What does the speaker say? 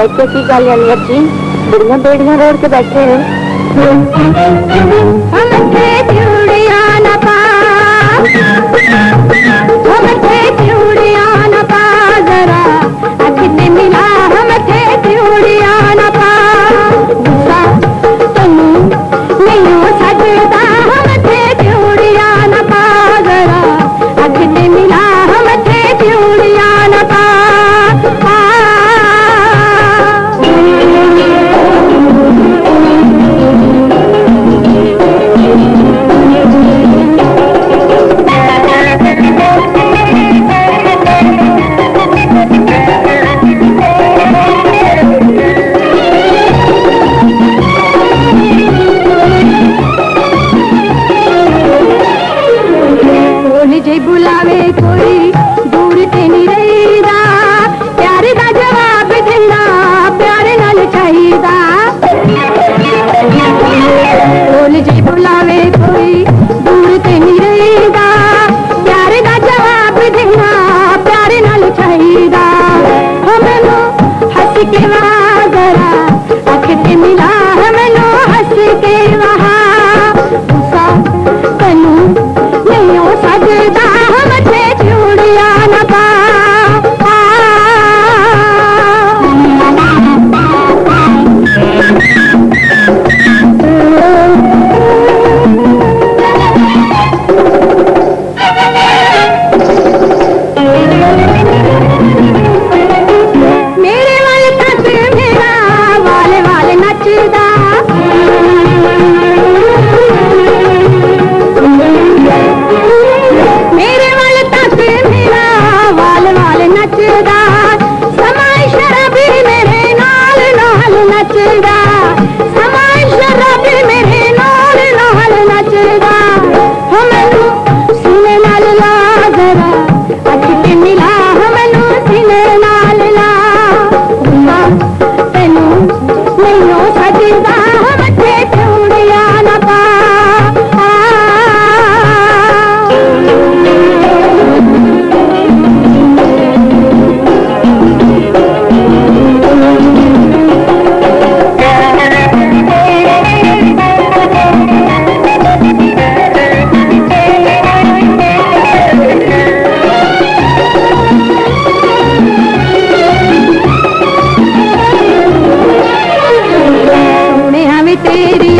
इतने की गल है अनियत जी, बुढ़िया बेड़ियां रोड के बैठे हैं। हम थे चूड़िया न पा, हम थे चूड़िया न पा, जरा अखिते मिला हम थे चूड़िया न पा, गुस्सा तनु नहीं हो सकता, हम थे चूड़िया न पा, जरा अखिते मिला हम थे चूड़िया न पा। बुलावे कोई दूर ते नहीं रहीदा, प्यारे दा जवाब देना प्यारे नाल चाहिदा। बोल जी बुलावे कोई दूर ते नहीं रहीदा, प्यारे दा जवाब देना प्यारे नाल चाहिदा। हमनो हंस के वहा जरा अख ते मिला, हमनो हंस के वहा, गुस्सा तनु नहीं हो सकता, चूड़िया न पा। मेरे वाले तक मेरा वाले वाले नचदा, मेरे वाले तक मेरा वाले वाले नचदा, समाई शराबी मेरे नाल नाल नचदा, समाई शराबी मेरे नाल नाल नचदा। हमनू सीने नाल ला जरा अख ते मिला, हमनू सीने नाल ला, गुस्सा तैनू नहीं हो सकदा, हम थे चूड़िया न पा। तेरी